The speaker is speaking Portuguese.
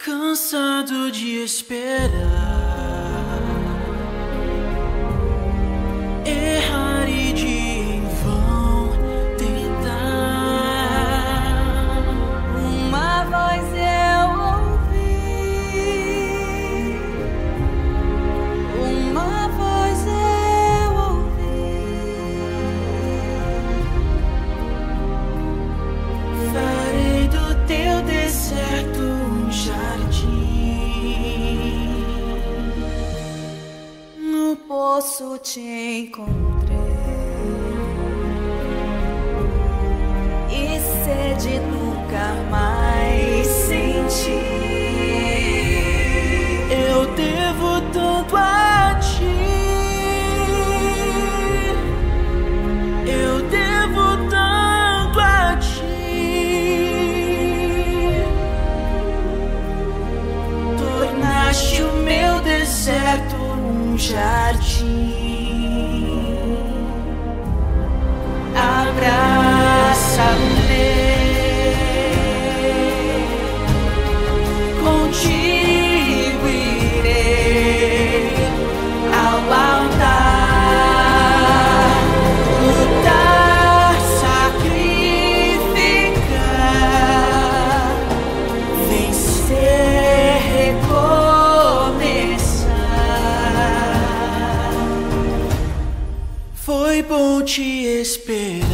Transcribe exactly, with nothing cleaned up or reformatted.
Cansado de esperar, errar e de em vão tentar. Uma voz eu ouvi, uma voz eu ouvi. Farei do teu deserto um jardim. No poço te encontrei e sede nunca mais senti. Eu devo tanto a ti, eu devo tanto a ti. Tornaste o meu deserto um jardim. Abraça-me, contigo irei ao altar, lutar, sacrificar, vencer, recomeçar. Foi bom te esperar.